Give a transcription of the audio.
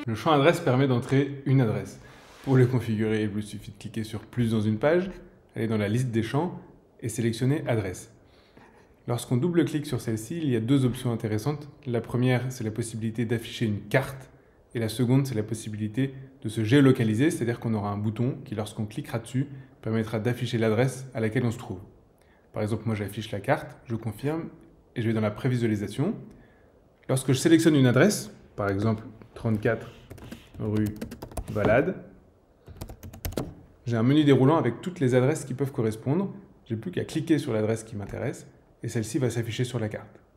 Le champ adresse permet d'entrer une adresse. Pour le configurer, il vous suffit de cliquer sur plus dans une page, aller dans la liste des champs et sélectionner adresse. Lorsqu'on double-clique sur celle-ci, il y a deux options intéressantes. La première, c'est la possibilité d'afficher une carte et la seconde, c'est la possibilité de se géolocaliser, c'est-à-dire qu'on aura un bouton qui, lorsqu'on cliquera dessus, permettra d'afficher l'adresse à laquelle on se trouve. Par exemple, moi j'affiche la carte, je confirme et je vais dans la prévisualisation. Lorsque je sélectionne une adresse, par exemple 34 rue Valade, j'ai un menu déroulant avec toutes les adresses qui peuvent correspondre. J'ai plus qu'à cliquer sur l'adresse qui m'intéresse et celle-ci va s'afficher sur la carte.